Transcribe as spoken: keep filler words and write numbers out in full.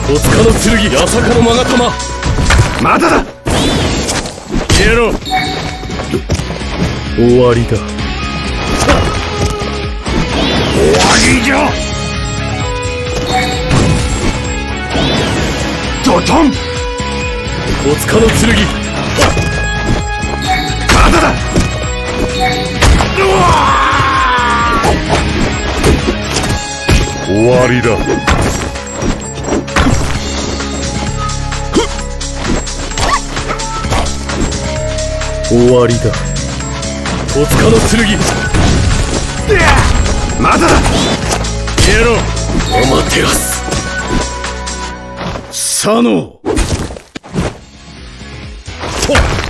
戸塚の剣、八坂の勾玉。 まだだ。 消えろ。終わりだ。 終わりじゃ。ドトン。 戸塚の剣。 まだだ。うわ終わりだ。終わりだ。戸塚の剣。 まだだ。 消えろ。アマテラス。佐野。とっ